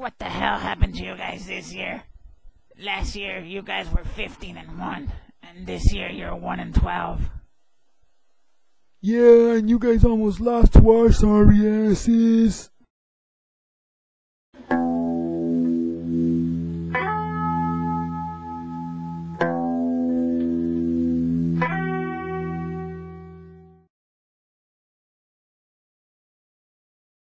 What the hell happened to you guys this year? Last year you guys were 15-1, and this year you're 1-12. Yeah, and you guys almost lost to our sorry asses.